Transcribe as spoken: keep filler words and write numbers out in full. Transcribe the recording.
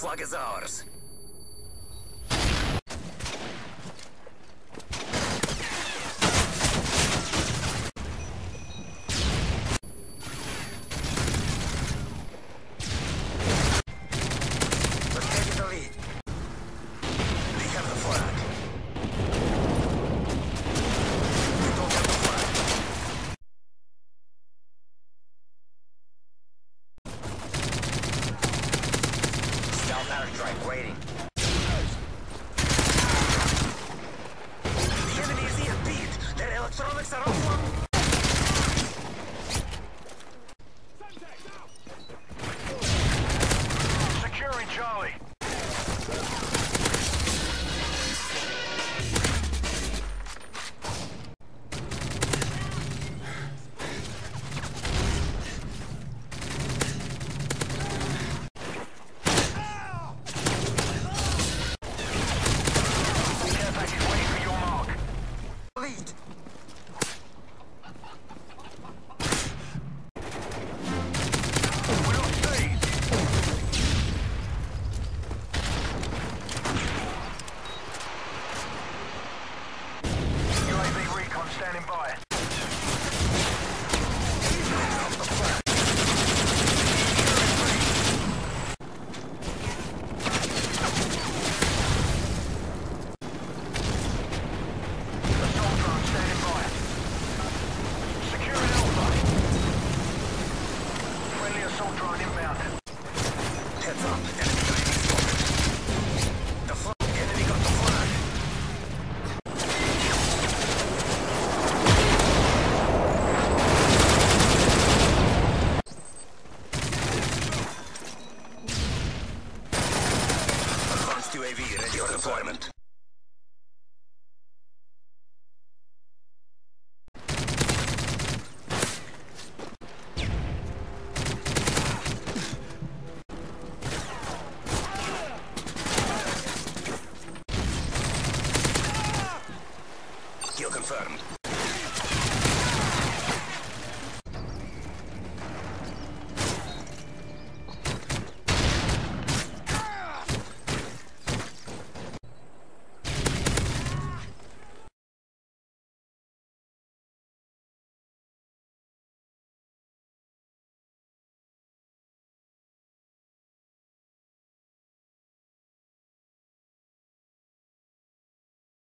flag is ours. Let's take the lead. We have the flag. We don't have the flag. Stealth airstrike waiting. The enemy is here beat. Their electronics are offline. Securing Charlie. Care package waiting for your mark. Lead. We lost speed. U A V recon standing by. Off the flag. Assault drone standing by. Securing Alpha. Friendly assault drone inbound. Heads up. Enemy U A V spotted. The flag. Enemy got the flag. Advanced U A V ready for deployment. Kill confirmed.